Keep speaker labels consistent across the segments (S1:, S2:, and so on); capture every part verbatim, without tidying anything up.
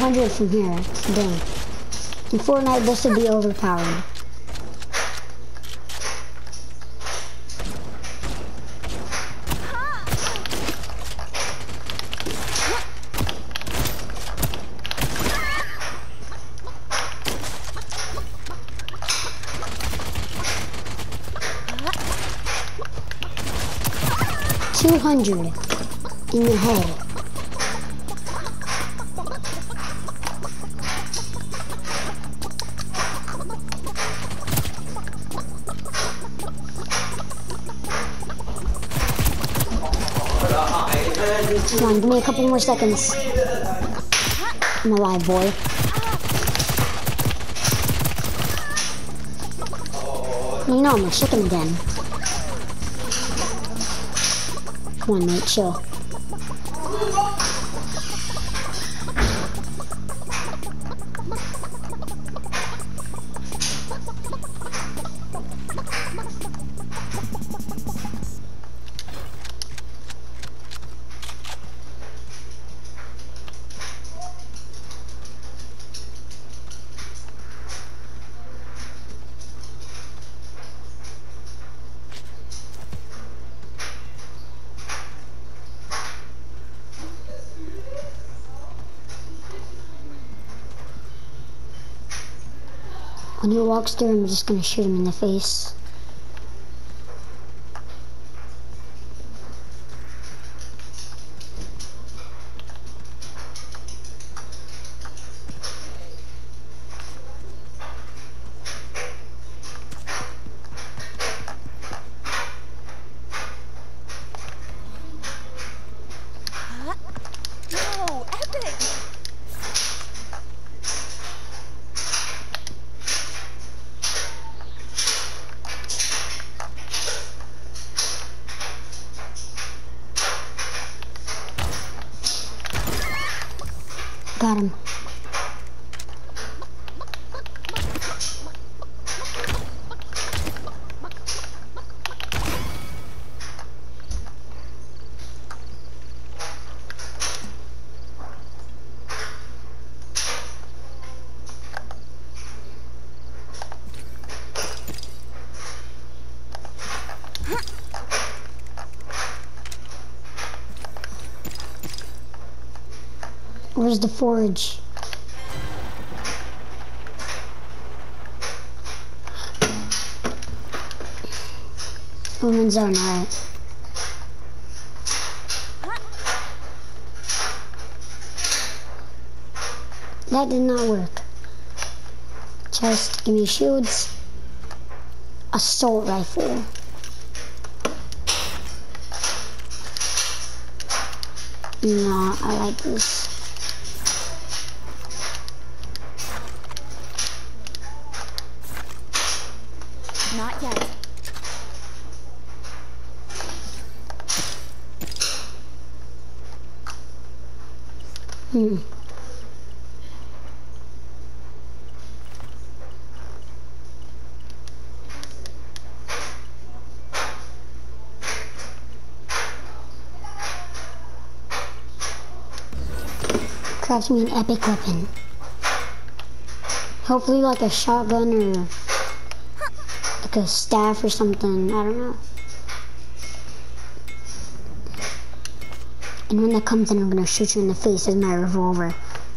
S1: hundred from here. Dang. In Fortnite, this would be overpowered. Two hundred in your head. Come on, give me a couple more seconds. I'm alive, boy. You know I'm a chicken again. Come on, mate, chill. When he walks through, I'm just gonna shoot him in the face.
S2: Whoa, epic!
S1: Got him. Where's the forge? Woman's zone, alright. That did not work. Chest, give me shields. Assault rifle. No, I like this.
S2: Not yet.
S1: Hmm. Craft me an epic weapon. Hopefully like a shotgun or like a staff or something, I don't know. And when that comes in, I'm gonna shoot you in the face with my revolver.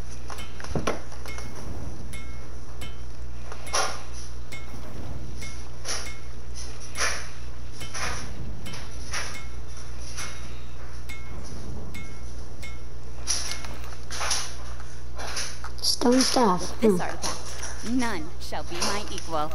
S1: Stone staff.
S2: This
S1: Hmm.
S2: artifact, none shall be my equal.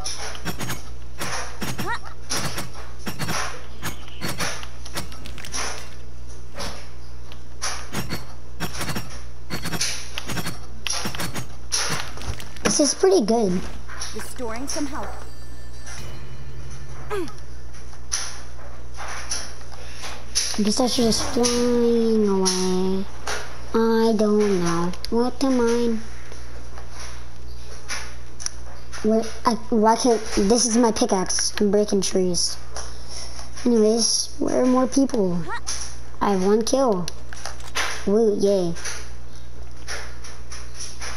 S1: This is pretty good.
S2: Restoring some health.
S1: I guess I should just flying away. I don't know what to mine. Where, I, why can't, this is my pickaxe. I'm breaking trees. Anyways, where are more people? I have one kill. Woo, yay.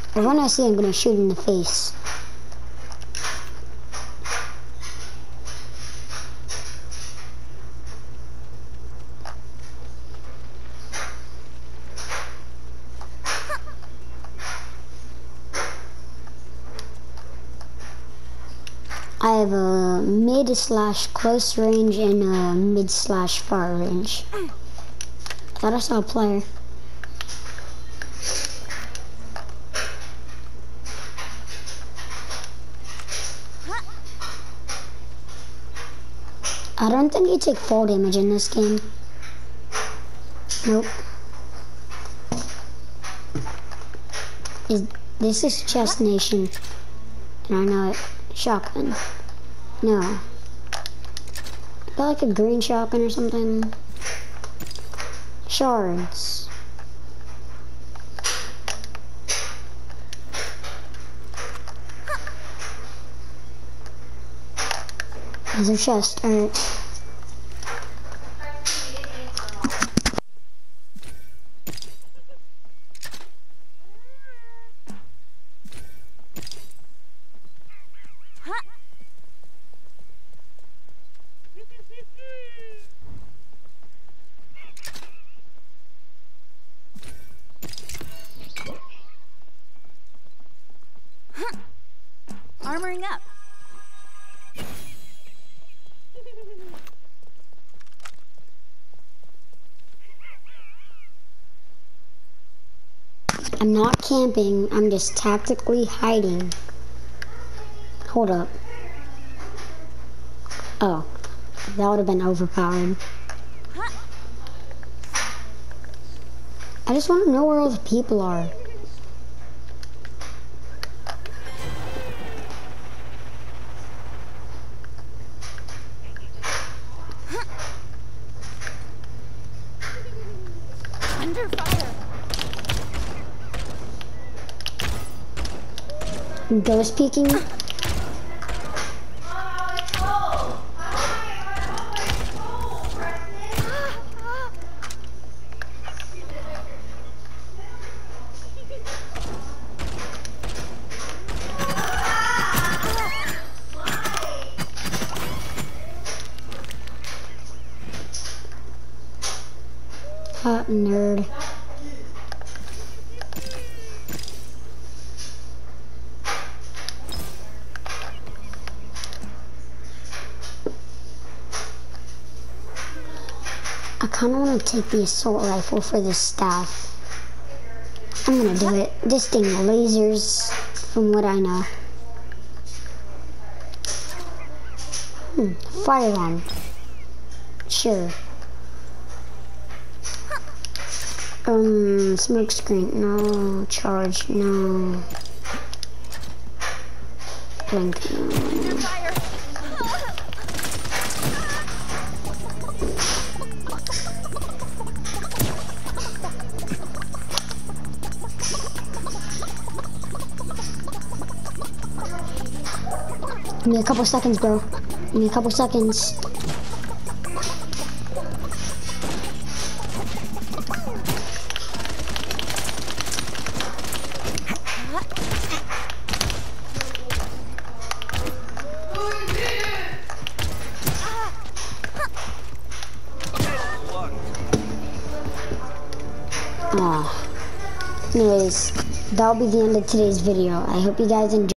S1: Everyone I see, I'm gonna shoot in the face. I have a mid slash close range and a mid slash far range. Thought I saw a player. I don't think you take fall damage in this game. Nope. Is this is Chest Nation, and I know it. Shotgun. No. Got like a green shotgun or something. Shards. There's a chest. Alright.
S2: Armoring up.
S1: I'm not camping, I'm just tactically hiding. Hold up. Oh, that would have been overpowered. I just want to know where all the people are.
S2: Under fire.
S1: Ghost peeking. Hot nerd. I kind of want to take the assault rifle for this staff. I'm gonna do it. This thing lasers, from what I know. Hmm, fire alarm. Sure. Um, smoke screen, no. Charge, no. Blink, no.
S2: Under fire.
S1: Give me a couple seconds, bro. Give me a couple seconds. Aw. Anyways, that'll be the end of today's video. I hope you guys enjoyed.